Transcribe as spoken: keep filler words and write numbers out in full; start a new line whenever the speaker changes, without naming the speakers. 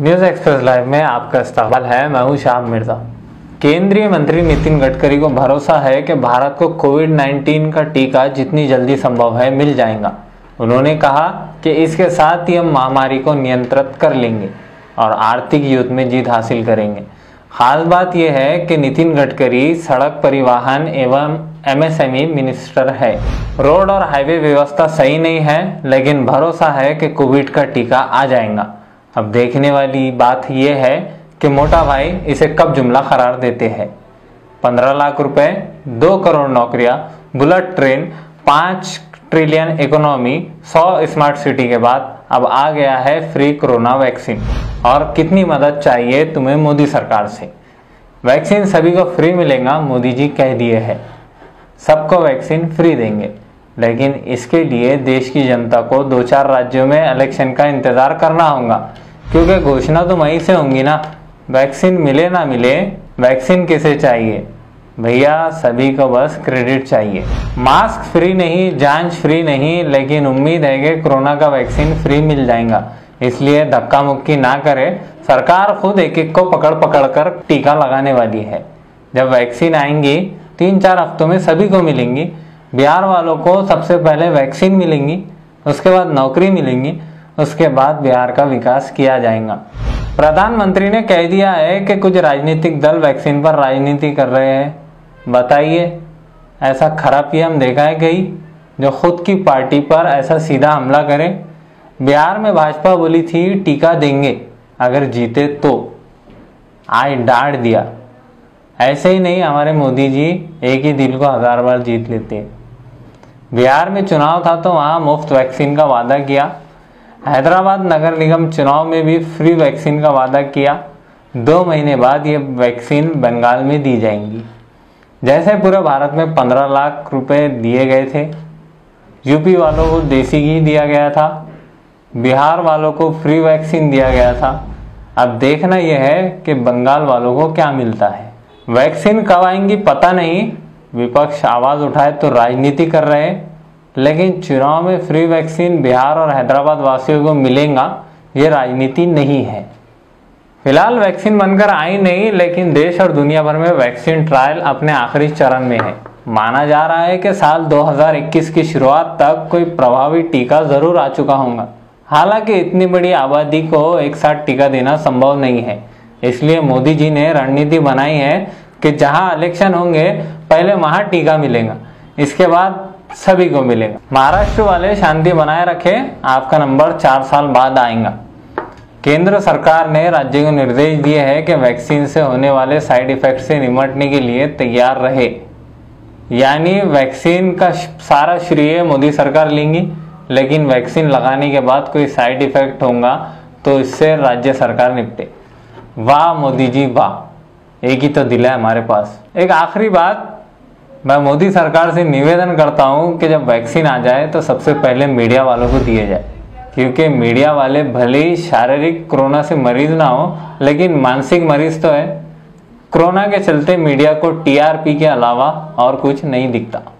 News express live में आपका इस्तकबाल है। मैं हूं शाह मिर्जा। केंद्रीय मंत्री नितिन गडकरी को भरोसा है कि भारत को कोविड नाइन्टीन का टीका जितनी जल्दी संभव है मिल जाएगा। उन्होंने कहा कि इसके साथ ही हम महामारी को नियंत्रित कर लेंगे और आर्थिक युद्ध में जीत हासिल करेंगे। खास बात यह है कि नितिन गडकरी सड़क परिवहन एवं एमएसएमई मिनिस्टर है। रोड और हाईवे व्यवस्था सही नहीं है, लेकिन भरोसा है कि कोविड का टीका आ जाएगा। अब देखने वाली बात यह है कि मोटा भाई इसे कब जुमला करार देते हैं। पंद्रह लाख रुपए, दो करोड़ नौकरियां, बुलेट ट्रेन, पाँच ट्रिलियन इकोनॉमी, सौ स्मार्ट सिटी के बाद अब आ गया है फ्री कोरोना वैक्सीन। और कितनी मदद चाहिए तुम्हें मोदी सरकार से। वैक्सीन सभी को फ्री मिलेगा, मोदी जी कह दिए हैं। सबको वैक्सीन फ्री देंगे, लेकिन इसके लिए देश की जनता को दो चार राज्यों में इलेक्शन का इंतजार करना होगा, क्योंकि घोषणा तो वहीं से होंगी ना। वैक्सीन मिले ना मिले, वैक्सीन किसे चाहिए भैया, सभी को बस क्रेडिट चाहिए। मास्क फ्री नहीं, जांच फ्री नहीं, लेकिन उम्मीद है कि कोरोना का वैक्सीन फ्री मिल जाएगा। इसलिए धक्का मुक्की ना करे, सरकार खुद एक एक को पकड़ पकड़ कर टीका लगाने वाली है। जब वैक्सीन आएंगी तीन चार हफ्तों में सभी को मिलेंगी। बिहार वालों को सबसे पहले वैक्सीन मिलेंगी, उसके बाद नौकरी मिलेंगी, उसके बाद बिहार का विकास किया जाएगा। प्रधानमंत्री ने कह दिया है कि कुछ राजनीतिक दल वैक्सीन पर राजनीति कर रहे हैं। बताइए, ऐसा खराब पीएम देखा है कहीं जो खुद की पार्टी पर ऐसा सीधा हमला करे। बिहार में भाजपा बोली थी टीका देंगे अगर जीते तो, आज डांट दिया। ऐसे ही नहीं, हमारे मोदी जी एक ही दिल को हजार बार जीत लेते हैं। बिहार में चुनाव था तो वहाँ मुफ्त वैक्सीन का वादा किया। हैदराबाद नगर निगम चुनाव में भी फ्री वैक्सीन का वादा किया। दो महीने बाद ये वैक्सीन बंगाल में दी जाएंगी। जैसे पूरे भारत में पंद्रह लाख रुपए दिए गए थे, यूपी वालों को देसी घी दिया गया था, बिहार वालों को फ्री वैक्सीन दिया गया था। अब देखना यह है कि बंगाल वालों को क्या मिलता है। वैक्सीन कब आएंगी पता नहीं। विपक्ष आवाज उठाए तो राजनीति कर रहे हैं, लेकिन चुनाव में फ्री वैक्सीन बिहार और हैदराबाद वासियों को मिलेगा, ये राजनीति नहीं है। फिलहाल वैक्सीन बनकर आई नहीं, लेकिन देश और दुनिया भर में वैक्सीन ट्रायल अपने आखिरी चरण में है। माना जा रहा है कि साल दो हज़ार इक्कीस की शुरुआत तक कोई प्रभावी टीका जरूर आ चुका होगा। हालांकि इतनी बड़ी आबादी को एक साथ टीका देना संभव नहीं है। इसलिए मोदी जी ने रणनीति बनाई है कि जहां इलेक्शन होंगे पहले वहां टीका मिलेगा, इसके बाद सभी को मिलेगा। महाराष्ट्र वाले शांति बनाए रखें, आपका नंबर चार साल बाद आएगा। केंद्र सरकार ने राज्य को निर्देश दिए हैं कि वैक्सीन से होने वाले साइड इफेक्ट से निपटने के लिए तैयार रहे। यानी वैक्सीन का सारा श्रेय मोदी सरकार लेंगी, लेकिन वैक्सीन लगाने के बाद कोई साइड इफेक्ट होगा तो इससे राज्य सरकार निपटे। वाह मोदी जी वाह, एक ही तो दिल है हमारे पास। एक आखिरी बात, मैं मोदी सरकार से निवेदन करता हूं कि जब वैक्सीन आ जाए तो सबसे पहले मीडिया वालों को दिए जाए, क्योंकि मीडिया वाले भले ही शारीरिक कोरोना से मरीज ना हो, लेकिन मानसिक मरीज तो है। कोरोना के चलते मीडिया को टीआरपी के अलावा और कुछ नहीं दिखता।